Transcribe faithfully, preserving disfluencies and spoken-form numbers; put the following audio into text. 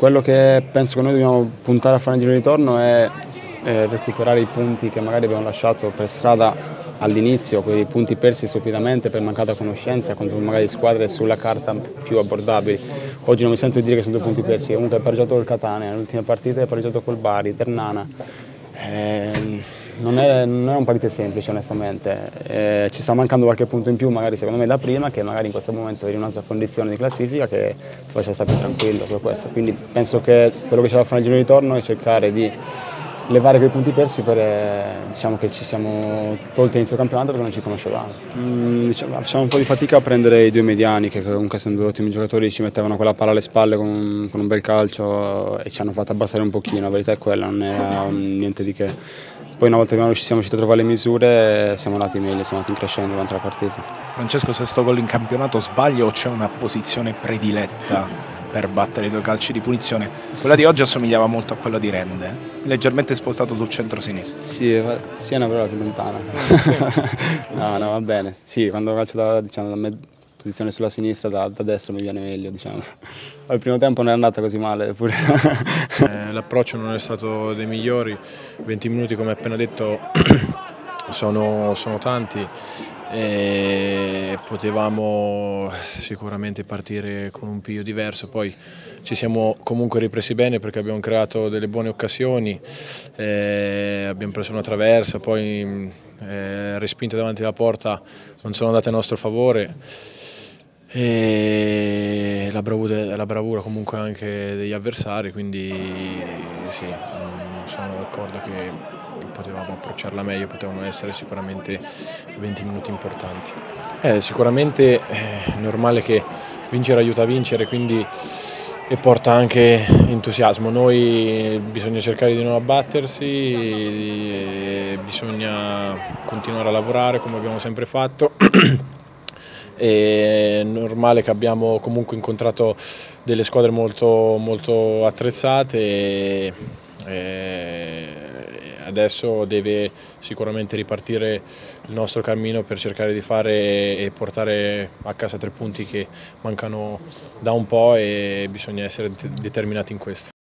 quello che penso che noi dobbiamo puntare a fare nel giro di ritorno è eh, recuperare i punti che magari abbiamo lasciato per strada all'inizio, quei punti persi stupidamente per mancata conoscenza contro magari squadre sulla carta più abbordabili. Oggi non mi sento di dire che sono due punti persi, comunque hai pareggiato col Catania, nelle ultime partite hai pareggiato col Bari, Ternana. Eh, non, è, non è un partito semplice onestamente, eh, ci sta mancando qualche punto in più magari secondo me da prima, che magari in questo momento eri in un'altra condizione di classifica che ti faccia stare più tranquillo per questo. Quindi penso che quello che c'è da fare nel giro di ritorno è cercare di levare quei punti persi per, eh, diciamo che ci siamo tolti inizio campionato perché non ci conoscevamo. Mm, diciamo, facciamo un po' di fatica a prendere i due mediani che comunque sono due ottimi giocatori, ci mettevano quella palla alle spalle con un, con un bel calcio e ci hanno fatto abbassare un pochino, la verità è quella, non è um, niente di che. Poi una volta che ci siamo riusciti a trovare le misure siamo andati meglio, siamo andati in crescendo durante la partita. Francesco, sesto gol in campionato, sbaglio o c'è una posizione prediletta per battere i due calci di punizione? Quella di oggi assomigliava molto a quella di Rende, leggermente spostato sul centro-sinistra. Sì, sì, è una parola più lontana. no, no, va bene. Sì, quando calcio da, diciamo, da me, posizione sulla sinistra, da, da destra mi viene meglio, diciamo. Al primo tempo non è andata così male, eppure. eh, L'approccio non è stato dei migliori, venti minuti come appena detto sono, sono tanti. E potevamo sicuramente partire con un piglio diverso, poi ci siamo comunque ripresi bene perché abbiamo creato delle buone occasioni, eh, abbiamo preso una traversa, poi eh, respinte davanti alla porta non sono andate a nostro favore e la bravura, la bravura comunque anche degli avversari, quindi sì, sono d'accordo che potevamo approcciarla meglio, potevano essere sicuramente venti minuti importanti. Eh, sicuramente è normale che vincere aiuta a vincere, quindi e porta anche entusiasmo. Noi bisogna cercare di non abbattersi, bisogna continuare a lavorare come abbiamo sempre fatto. È normale che abbiamo comunque incontrato delle squadre molto, molto attrezzate e, e adesso deve sicuramente ripartire il nostro cammino per cercare di fare e portare a casa tre punti che mancano da un po' e bisogna essere determinati in questo.